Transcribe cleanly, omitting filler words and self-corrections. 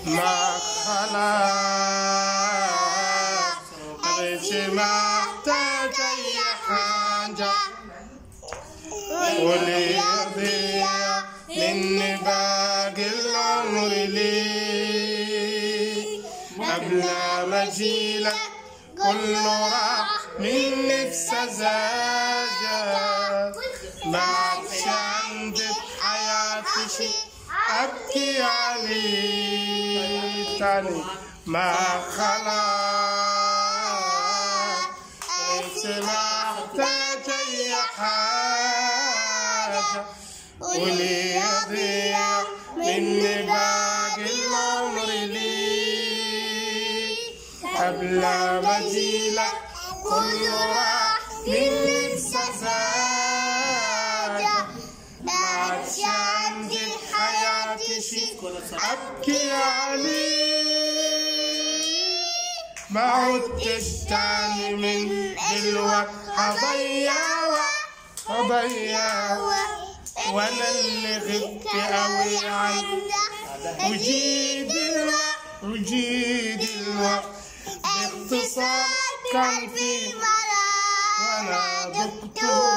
ما خلاص مش محتاج أي حاجة وليضيع مني باقي العمر لي قبل ما أجيلك كله راح مني بسذاجة ما عادش عندي في حياتي شي أبكي عليه تاني ما خلاص مش محتاج أي حاجة وليضيع مني باقي العمر لي قبل ما أجيلك كله راح مني بسذاجة ما عادش عندي في حياتي شي أبكي عليه ما عدتش تاني من دلوقت هضيع وانا اللي غبت قوي عنك وجيت الوقت باختصار كان في مرض وانا دكتور